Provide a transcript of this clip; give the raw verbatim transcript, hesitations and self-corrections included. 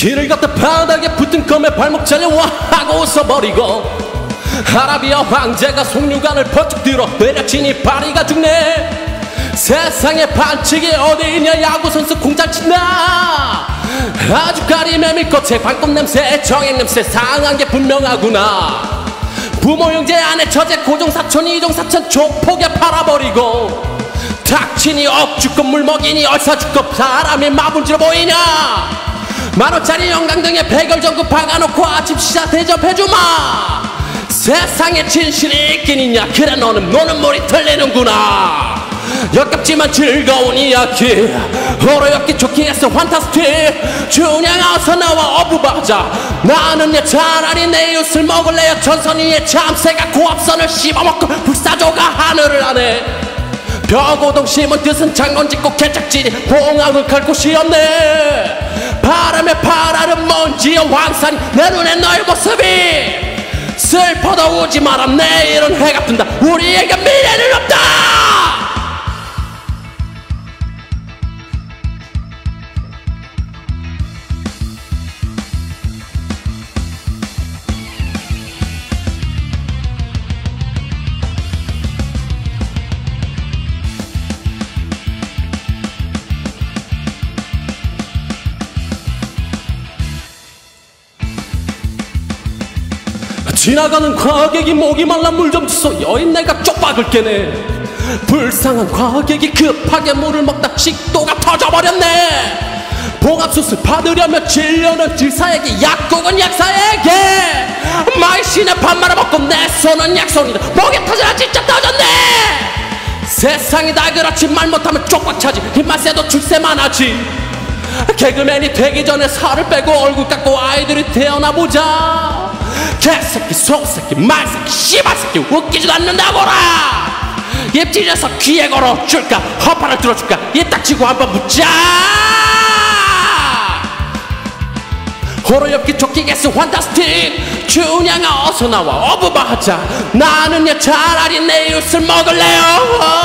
길을 걷다 바닥에 붙은 검에 발목 잘려와 하고 웃어버리고 아라비아 황제가 속류관을 번쩍 들어 때려치니 파리가 죽네. 세상에 반칙이 어디 있냐. 야구선수 공 잘 친다. 아주 가리매미 꽃에 광꽃 냄새 정액 냄새 상한 게 분명하구나. 부모 형제 아내 처제 고종 사촌 이종 사촌 조폭에 팔아버리고 닥치니 억주껏 물먹이니 얼싸주껏 사람이 마분지로 보이냐. 만원짜리 영광등에 백열전구 박아놓고 아침 시작 대접해주마. 세상에 진실이 있긴 있냐. 그래 너는 노는 머리 털리는구나. 역겹지만 즐거운 이야기 호로엽기 좋기에서 환타스틱. 준양아 어서 나와 어부바자. 나는 내 차라리 내 이웃을 먹을래요. 전선 위에 참새가 고압선을 씹어먹고 불사조가 하늘을 나네. 벽오동 심은 뜻은 장건 짓고 개짝지니 봉황을 갈 곳이 없네. 바람에 파라는 먼지와 황산이 내 눈에 너의 모습이. 슬퍼도 우지 마라. 내일은 해가 뜬다. 우리에게 미래는 없다. 지나가는 과객이 목이 말라 물 좀 주소. 여인 내가 쪽박을게네. 불쌍한 과객이 급하게 물을 먹다 식도가 터져버렸네. 봉합수술 받으려면 질려는 질사에게 약국은 약사에게. 마이신의 밥 말아먹고 내 손은 약손이다. 목이 터져라 진짜 터졌네. 세상이 다 그렇지 말 못하면 쪽박 차지. 힘만 세도 출세만 하지. 개그맨이 되기 전에 살을 빼고 얼굴 깎고 아이들이 태어나보자. 개새끼 소새끼 말새끼 씨발새끼 웃기지도 않는다고라. 입 찢어서 귀에 걸어줄까 허파를 들어줄까. 입 닥치고 한번 묻자. 호로엽기 조끼 개수 환타스틱. 준양아 어서 나와 어부바 하자. 나는야 차라리 내 이웃을 먹을래요.